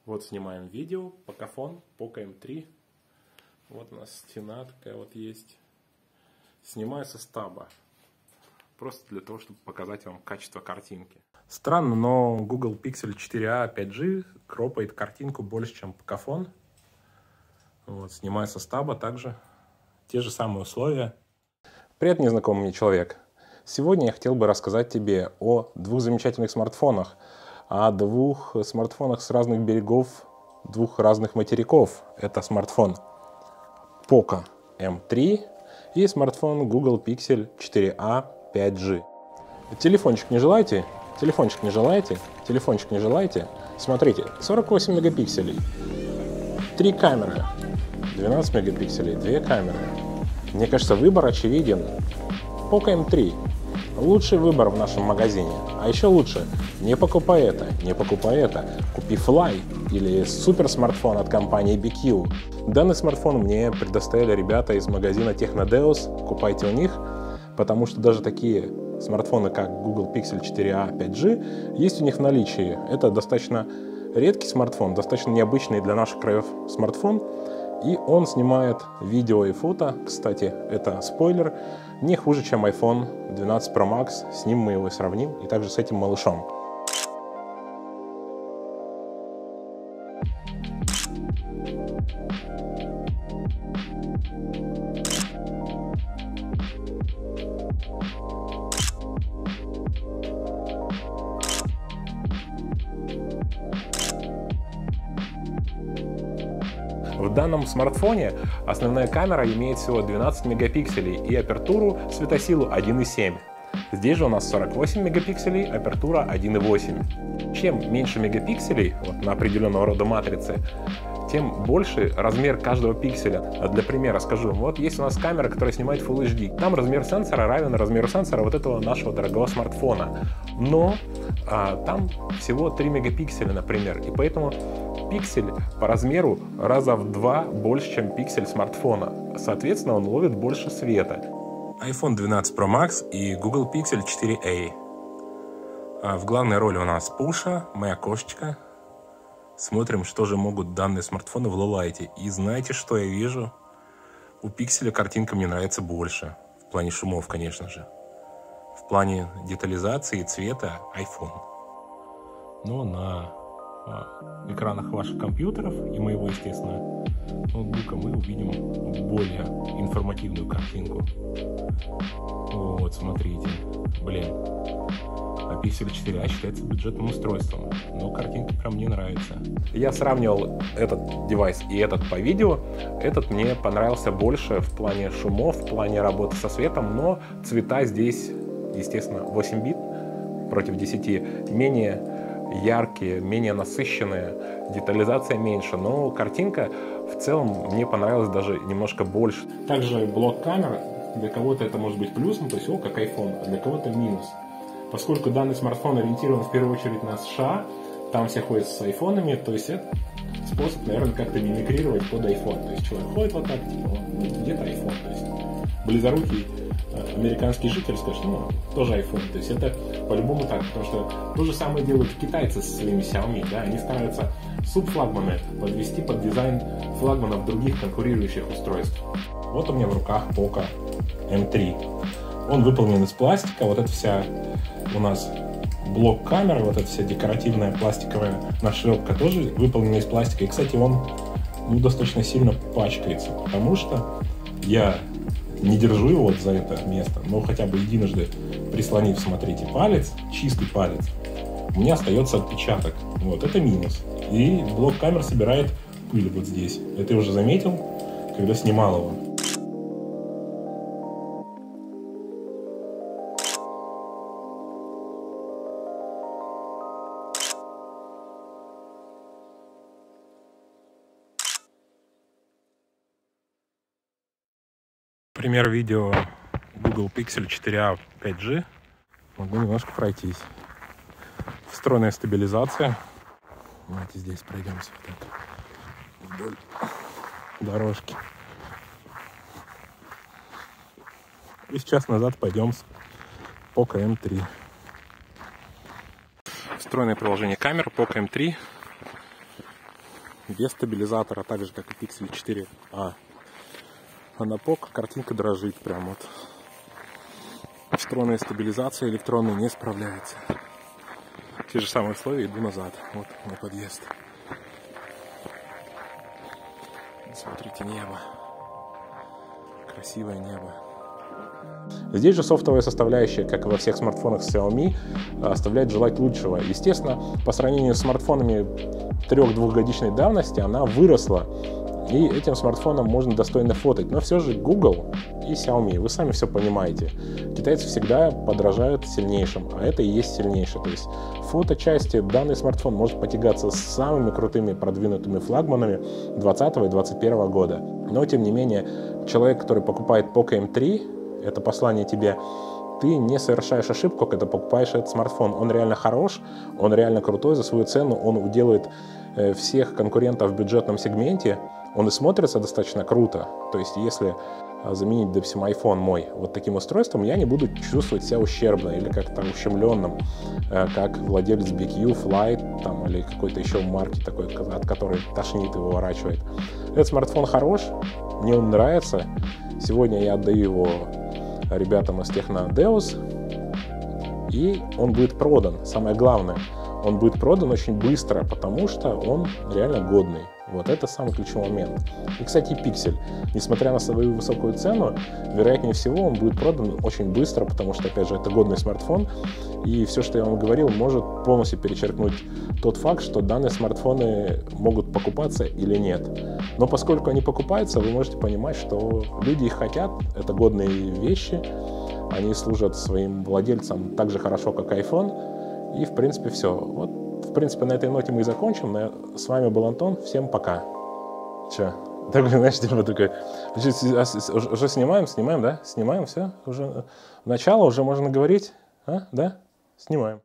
Вот снимаем видео, покафон, Poco M3. Вот у нас стена такая вот есть. Снимаю со стаба. Просто для того, чтобы показать вам качество картинки. Странно, но Google Pixel 4a 5G кропает картинку больше, чем покафон. Вот, снимаю со стаба также. Те же самые условия. Привет, незнакомый мне человек. Сегодня я хотел бы рассказать тебе о двух замечательных смартфонах. О двух смартфонах с разных берегов, двух разных материков. Это смартфон Poco M3 и смартфон Google Pixel 4a 5G. Телефончик не желаете? Телефончик не желаете? Телефончик не желаете? Смотрите, 48 мегапикселей, 3 камеры, 12 мегапикселей, 2 камеры. Мне кажется, выбор очевиден. Poco M3. Лучший выбор в нашем магазине. А еще лучше, не покупай это, не покупай это. Купи Fly или супер смартфон от компании BQ. Данный смартфон мне предоставили ребята из магазина Technodeus. Купайте у них, потому что даже такие смартфоны, как Google Pixel 4a 5G, есть у них в наличии. Это достаточно редкий смартфон, достаточно необычный для наших краев смартфон. И он снимает видео и фото. Кстати, это спойлер, не хуже, чем iPhone 12 Pro Max. С ним мы его сравним. И также с этим малышом. В данном смартфоне основная камера имеет всего 12 мегапикселей и апертуру светосилу 1.7. Здесь же у нас 48 мегапикселей, апертура 1.8. Чем меньше мегапикселей на определенного рода матрице, тем больше размер каждого пикселя. Для примера скажу, вот есть у нас камера, которая снимает Full HD. Там размер сенсора равен размеру сенсора вот этого нашего дорогого смартфона. Но там всего 3 мегапикселя, например. И поэтому пиксель по размеру раза в 2 больше, чем пиксель смартфона. Соответственно, он ловит больше света. iPhone 12 Pro Max и Google Pixel 4a. В главной роли у нас Пуша, моя кошечка. Смотрим, что же могут данные смартфоны в лоулайте. И знаете, что я вижу? У Пикселя картинка мне нравится больше. В плане шумов, конечно же. В плане детализации и цвета iPhone. Но на экранах ваших компьютеров и моего, естественно, ноутбука мы увидим более информативную картинку. Вот, смотрите. Блин. А Pixel 4a считается бюджетным устройством, но картинки прям мне нравятся. Я сравнивал этот девайс и этот по видео. Этот мне понравился больше в плане шумов, в плане работы со светом, но цвета здесь, естественно, 8 бит против 10, менее яркие, менее насыщенные, детализация меньше, но картинка в целом мне понравилась даже немножко больше. Также блок камер, для кого-то это может быть плюсом, то есть как iPhone, а для кого-то минус. Поскольку данный смартфон ориентирован в первую очередь на США, там все ходят с айфонами, то есть это способ, наверное, как-то мимикрировать под iPhone. То есть человек ходит вот так, типа, где-то iPhone. То есть близорукий американский житель скажет, тоже iPhone. То есть это по-любому так, потому что то же самое делают китайцы со своими Xiaomi, да, они стараются субфлагманы подвести под дизайн флагманов других конкурирующих устройств. Вот у меня в руках Poco M3. Он выполнен из пластика, вот это вся у нас блок камеры, вот эта вся декоративная пластиковая нашлепка тоже выполнена из пластика. И, кстати, он достаточно сильно пачкается, потому что я не держу его вот за это место, но хотя бы единожды прислонив, смотрите, палец, чистый палец, у меня остается отпечаток. Вот, это минус. И блок камер собирает пыль вот здесь. Это я уже заметил, когда снимал его. Пример видео Google Pixel 4a 5G. Могу немножко пройтись. Встроенная стабилизация. Давайте здесь пройдемся вот так вдоль дорожки. И сейчас назад пойдем с Poco M3. Встроенное приложение камер Poco M3. без стабилизатора, так же как и Pixel 4a. А на POC картинка дрожит прям вот. Встроенная стабилизация электронная не справляется. Те же самые условия, иду назад. Вот мой подъезд. Смотрите, небо. Красивое небо. Здесь же софтовая составляющая, как и во всех смартфонах Xiaomi, оставляет желать лучшего. Естественно, по сравнению с смартфонами 3-2-годичной давности она выросла. И этим смартфоном можно достойно фотать. Но все же Google и Xiaomi, вы сами все понимаете. Китайцы всегда подражают сильнейшим, а это и есть сильнейший. То есть в фоточасти данный смартфон может потягаться с самыми крутыми продвинутыми флагманами 2020 и 2021 года. Но тем не менее, человек, который покупает Poco M3, это послание тебе: ты не совершаешь ошибку, когда покупаешь этот смартфон. Он реально хорош, он реально крутой за свою цену, он уделывает всех конкурентов в бюджетном сегменте, он и смотрится достаточно круто. То есть если заменить, допустим, iPhone мой вот таким устройством, я не буду чувствовать себя ущербно или как-то ущемленным, как владелец BQ, Flight там, или какой-то еще марки такой, от которой тошнит и выворачивает. Этот смартфон хорош, мне он нравится. Сегодня я отдаю его ребятам из Техноdeus, и он будет продан. Самое главное, он будет продан очень быстро, потому что он реально годный. Вот это самый ключевой момент. И, кстати, Pixel, несмотря на свою высокую цену, вероятнее всего он будет продан очень быстро, потому что, опять же, это годный смартфон. И все, что я вам говорил, может полностью перечеркнуть тот факт, что данные смартфоны могут покупаться или нет. Но поскольку они покупаются, вы можете понимать, что люди их хотят, это годные вещи, они служат своим владельцам так же хорошо, как iPhone. И, в принципе, все. Вот. В принципе, на этой ноте мы и закончим. С вами был Антон. Всем пока. Че? Так, знаешь, типа такой... Уже снимаем, да? Снимаем, все? Уже начало, уже можно говорить? А? Да? Снимаем.